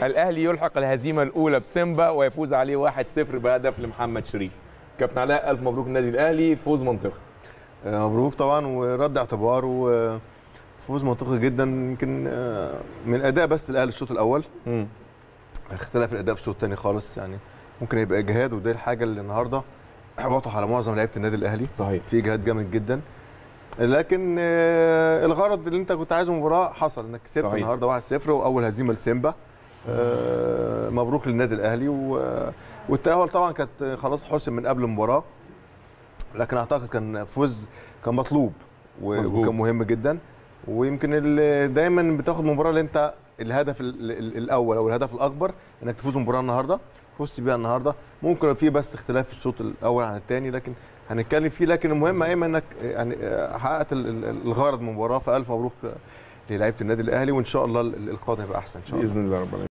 الاهلي يلحق الهزيمه الاولى بسيمبا ويفوز عليه 1-0 بهدف لمحمد شريف. كابتن علاء، الف مبروك النادي الاهلي، فوز منطقي. مبروك طبعا، ورد اعتبار وفوز منطقي جدا. يمكن من اداء بس الاهلي الشوط الاول اختلاف الاداء في الشوط الثاني خالص، يعني ممكن يبقى اجهاد، وده الحاجه اللي النهارده واضحه على معظم لعيبه النادي الاهلي. صحيح، في اجهاد جامد جدا، لكن الغرض اللي انت كنت عايزه المباراه حصل، انك كسبت النهارده 1-0 واول هزيمه لسيمبا. مبروك للنادي الاهلي، والتاهل طبعا كانت خلاص حسم من قبل المباراه، لكن اعتقد كان فوز كان مطلوب وكان مهم جدا. ويمكن دايما بتاخد مباراه اللي انت الهدف الاول او الهدف الاكبر انك تفوز المباراه النهارده، فزت بيها النهارده. ممكن في بس اختلاف في الشوط الاول عن الثاني، لكن هنتكلم فيه. لكن المهم ايمن انك يعني حققت الغرض من المباراه، فالف مبروك للاعيبه النادي الاهلي، وان شاء الله القادم يبقى احسن ان شاء الله باذن الله رب العالمين.